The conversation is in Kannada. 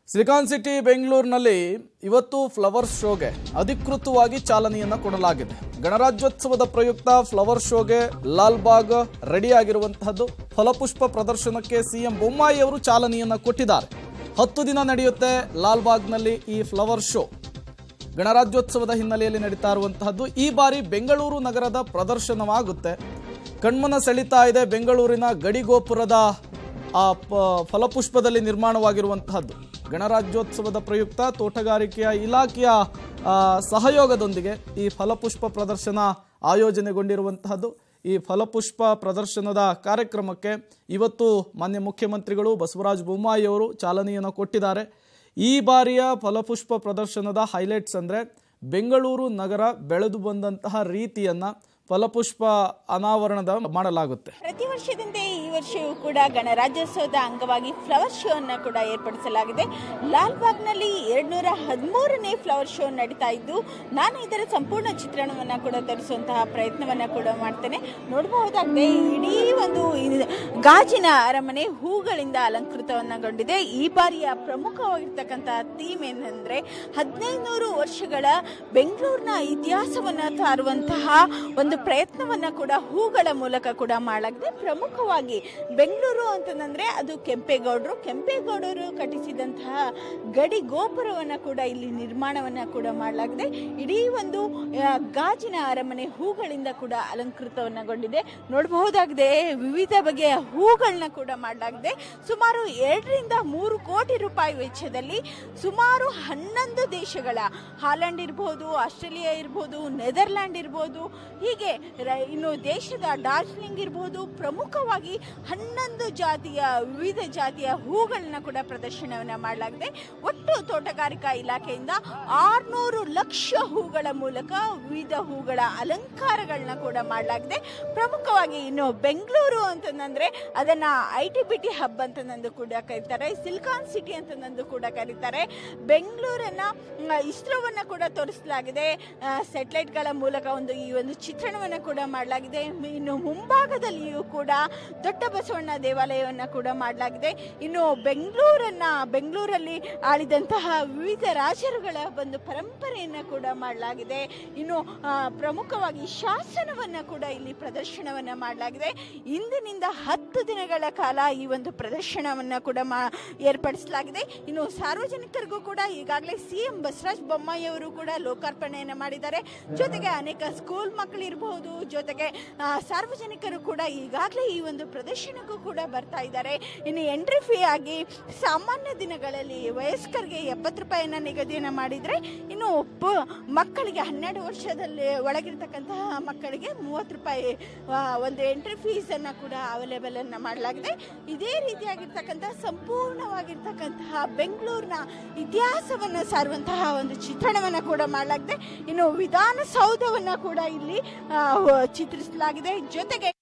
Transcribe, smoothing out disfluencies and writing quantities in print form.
ಸಿಲಿಕಾನ್ ಸಿಟಿ ಬೆಂಗಳೂರಿನಲ್ಲಿ ಇವತ್ತು ಫ್ಲವರ್ ಶೋಗೆ ಅಧಿಕೃತವಾಗಿ ಚಾಲನೆಯನ್ನ ಕೊಡಲಾಗಿದೆ. ಗಣರಾಜ್ಯೋತ್ಸವದ ಪ್ರಯುಕ್ತ ಫ್ಲವರ್ ಶೋಗೆ ಲಾಲ್ಬಾಗ್ ರೆಡಿ ಆಗಿರುವಂತಹದ್ದು. ಫಲಪುಷ್ಪ ಪ್ರದರ್ಶನಕ್ಕೆ ಸಿಎಂ ಬೊಮ್ಮಾಯಿ ಅವರು ಚಾಲನೆಯನ್ನ ಕೊಟ್ಟಿದ್ದಾರೆ. 10 ದಿನ ನಡೆಯುತ್ತೆ ಲಾಲ್ಬಾಗ್ನಲ್ಲಿ ಈ ಫ್ಲವರ್ ಶೋ. ಗಣರಾಜ್ಯೋತ್ಸವದ ಹಿನ್ನೆಲೆಯಲ್ಲಿ ನಡೀತಾ ಇರುವಂತಹದ್ದು. ಈ ಬಾರಿ ಬೆಂಗಳೂರು ನಗರದ ಪ್ರದರ್ಶನವಾಗುತ್ತೆ. ಕಣ್ಮನ ಸೆಳೀತಾ ಇದೆ ಬೆಂಗಳೂರಿನ ಗಡಿಗೋಪುರದ ಫಲಪುಷ್ಪದಲ್ಲಿ ನಿರ್ಮಾಣವಾಗಿರುವಂತಹದ್ದು. ಗಣರಾಜ್ಯೋತ್ಸವದ ಪ್ರಯುಕ್ತ ತೋಟಗಾರಿಕೆಯ ಇಲಾಖೆಯ ಸಹಯೋಗದೊಂದಿಗೆ ಈ ಫಲಪುಷ್ಪ ಪ್ರದರ್ಶನ ಆಯೋಜನೆಗೊಂಡಿರುವಂತಹದ್ದು. ಈ ಫಲಪುಷ್ಪ ಪ್ರದರ್ಶನದ ಕಾರ್ಯಕ್ರಮಕ್ಕೆ ಇವತ್ತು ಮಾನ್ಯ ಮುಖ್ಯಮಂತ್ರಿಗಳು ಬಸವರಾಜ ಬೊಮ್ಮಾಯಿ ಅವರು ಚಾಲನೆಯನ್ನು ಕೊಟ್ಟಿದ್ದಾರೆ. ಈ ಬಾರಿಯ ಫಲಪುಷ್ಪ ಪ್ರದರ್ಶನದ ಹೈಲೈಟ್ಸ್ ಅಂದರೆ ಬೆಂಗಳೂರು ನಗರ ಬೆಳೆದು ಬಂದಂತಹ ರೀತಿಯನ್ನ ಫಲಪುಷ್ಪ ಅನಾವರಣದ ಮಾಡಲಾಗುತ್ತೆ. ಪ್ರತಿ ವರ್ಷದಂತೆ ಈ ವರ್ಷವೂ ಕೂಡ ಗಣರಾಜ್ಯೋತ್ಸವದ ಅಂಗವಾಗಿ ಫ್ಲವರ್ ಶೋ ಅನ್ನು ಕೂಡ ಏರ್ಪಡಿಸಲಾಗಿದೆ. ಲಾಲ್ಬಾಗ್ನಲ್ಲಿ 213ನೇ ಫ್ಲವರ್ ಶೋ ನಡೀತಾ ಇದ್ದು, ನಾನು ಇದರ ಸಂಪೂರ್ಣ ಚಿತ್ರಣವನ್ನು ಕೂಡ ತರಿಸುವಂತಹ ಪ್ರಯತ್ನವನ್ನು ಕೂಡ ಮಾಡ್ತೇನೆ. ನೋಡಬಹುದಾಗಿದೆ, ಇಡೀ ಒಂದು ಗಾಜಿನ ಅರಮನೆ ಹೂಗಳಿಂದ ಅಲಂಕೃತವನ್ನಗೊಂಡಿದೆ. ಈ ಬಾರಿಯ ಪ್ರಮುಖವಾಗಿರ್ತಕ್ಕಂತಹ ಥೀಮ್ ಏನಂದ್ರೆ 1500 ವರ್ಷಗಳ ಬೆಂಗಳೂರಿನ ಇತಿಹಾಸವನ್ನ ತಾರುವಂತಹ ಒಂದು ಪ್ರಯತ್ನವನ್ನ ಕೂಡ ಹೂಗಳ ಮೂಲಕ ಕೂಡ ಮಾಡಲಾಗಿದೆ. ಪ್ರಮುಖವಾಗಿ ಬೆಂಗಳೂರು ಅಂತಂದ್ರೆ ಅದು ಕೆಂಪೇಗೌಡರು ಕಟ್ಟಿಸಿದಂತಹ ಗಡಿ ಗೋಪುರವನ್ನ ಕೂಡ ಇಲ್ಲಿ ನಿರ್ಮಾಣವನ್ನ ಕೂಡ ಮಾಡಲಾಗಿದೆ. ಇಡೀ ಒಂದು ಗಾಜಿನ ಅರಮನೆ ಹೂಗಳಿಂದ ಕೂಡ ಅಲಂಕೃತವನ್ನಗೊಂಡಿದೆ. ನೋಡಬಹುದಾಗಿದೆ, ವಿವಿಧ ಬಗೆಯ ಹೂಗಳನ್ನ ಕೂಡ ಮಾಡಲಾಗಿದೆ. ಸುಮಾರು 2 ರಿಂದ 3 ಕೋಟಿ ರೂಪಾಯಿ ವೆಚ್ಚದಲ್ಲಿ ಸುಮಾರು 11 ದೇಶಗಳ, ಹಾಲೆಂಡ್ ಇರಬಹುದು, ಆಸ್ಟ್ರೇಲಿಯಾ ಇರಬಹುದು, ನೆದರ್ಲ್ಯಾಂಡ್ ಇರಬಹುದು, ಹೀಗೆ ಇನ್ನು ದೇಶದ ಡಾರ್ಜಿಲಿಂಗ್ ಇರಬಹುದು, ಪ್ರಮುಖವಾಗಿ 11 ವಿವಿಧ ಜಾತಿಯ ಹೂಗಳನ್ನ ಕೂಡ ಪ್ರದರ್ಶನವನ್ನ ಮಾಡಲಾಗಿದೆ. ಒಟ್ಟು ತೋಟಗಾರಿಕಾ ಇಲಾಖೆಯಿಂದ 600 ಲಕ್ಷ ಹೂಗಳ ಮೂಲಕ ವಿವಿಧ ಹೂಗಳ ಅಲಂಕಾರಗಳನ್ನ ಕೂಡ ಮಾಡಲಾಗಿದೆ. ಪ್ರಮುಖವಾಗಿ ಇನ್ನು ಬೆಂಗಳೂರು ಅಂತಂದ್ರೆ ಅದನ್ನ ITBT ಹಬ್ ಅಂತಂದು ಕೂಡ ಕರೀತಾರೆ, ಸಿಲಿಕಾನ್ ಸಿಟಿ ಅಂತಂದು ಕೂಡ ಕರೀತಾರೆ. ಬೆಂಗಳೂರನ್ನ ಇಸ್ರೋವನ್ನ ಕೂಡ ತೋರಿಸಲಾಗಿದೆ. ಸ್ಯಾಟಲೈಟ್ ಗಳ ಮೂಲಕ ಈ ಒಂದು ಚಿತ್ರಣವನ್ನ ಕೂಡ ಮಾಡಲಾಗಿದೆ. ಇನ್ನು ಮುಂಭಾಗದಲ್ಲಿಯೂ ಕೂಡ ದೊಡ್ಡ ಬಸವಣ್ಣ ದೇವಾಲಯವನ್ನ ಕೂಡ ಮಾಡಲಾಗಿದೆ. ಇನ್ನು ಬೆಂಗಳೂರಲ್ಲಿ ಆಳಿದಂತಹ ವಿವಿಧ ರಾಜರುಗಳ ಒಂದು ಪರಂಪರೆಯನ್ನ ಕೂಡ ಮಾಡಲಾಗಿದೆ. ಇನ್ನು ಪ್ರಮುಖವಾಗಿ ಶಾಸನವನ್ನ ಕೂಡ ಇಲ್ಲಿ ಪ್ರದರ್ಶನವನ್ನ ಮಾಡಲಾಗಿದೆ. ಇಂದಿನಿಂದ 10 ದಿನಗಳ ಕಾಲ ಈ ಒಂದು ಪ್ರದರ್ಶನವನ್ನ ಕೂಡ ಏರ್ಪಡಿಸಲಾಗಿದೆ. ಇನ್ನು ಸಾರ್ವಜನಿಕರಿಗೂ ಕೂಡ ಈಗಾಗಲೇ ಸಿಎಂ ಬಸವರಾಜ ಬೊಮ್ಮಾಯಿ ಅವರು ಕೂಡ ಲೋಕಾರ್ಪಣೆಯನ್ನ ಮಾಡಿದ್ದಾರೆ. ಜೊತೆಗೆ ಅನೇಕ ಸ್ಕೂಲ್ ಮಕ್ಕಳು ಇರಬಹುದು, ಜೊತೆಗೆ ಸಾರ್ವಜನಿಕರು ಕೂಡ ಈಗಾಗಲೇ ಈ ಒಂದು ಪ್ರದರ್ಶನಕ್ಕೂ ಕೂಡ ಬರ್ತಾ ಇದ್ದಾರೆ. ಇನ್ನು ಎಂಟ್ರಿ ಫೀ ಆಗಿ ಸಾಮಾನ್ಯ ದಿನಗಳಲ್ಲಿ ವಯಸ್ಕರಿಗೆ 70 ರೂಪಾಯಿನ ನಿಗದಿಯನ್ನ ಮಾಡಿದ್ರೆ, ಇನ್ನು ಮಕ್ಕಳಿಗೆ 12 ವರ್ಷದಲ್ಲಿ ಒಳಗಿರ್ತಕ್ಕಂತಹ ಮಕ್ಕಳಿಗೆ 30 ರೂಪಾಯಿ ಒಂದು ಎಂಟ್ರಿ ಫೀಸ್ ಅನ್ನ ಕೂಡ ಅವೈಲೇಬಲ್ ಅನ್ನ ಮಾಡಲಾಗಿದೆ. ಇದೇ ರೀತಿಯಾಗಿರ್ತಕ್ಕಂತಹ ಸಂಪೂರ್ಣವಾಗಿರ್ತಕ್ಕಂತಹ ಬೆಂಗಳೂರಿನ ಇತಿಹಾಸವನ್ನ ಸಾರುವಂತಹ ಒಂದು ಚಿತ್ರಣವನ್ನ ಕೂಡ ಮಾಡಲಾಗಿದೆ. ಇನ್ನು ವಿಧಾನಸೌಧವನ್ನ ಕೂಡ ಇಲ್ಲಿ ಚಿತ್ರಿಸಲಾಗಿದೆ. ಜೊತೆಗೆ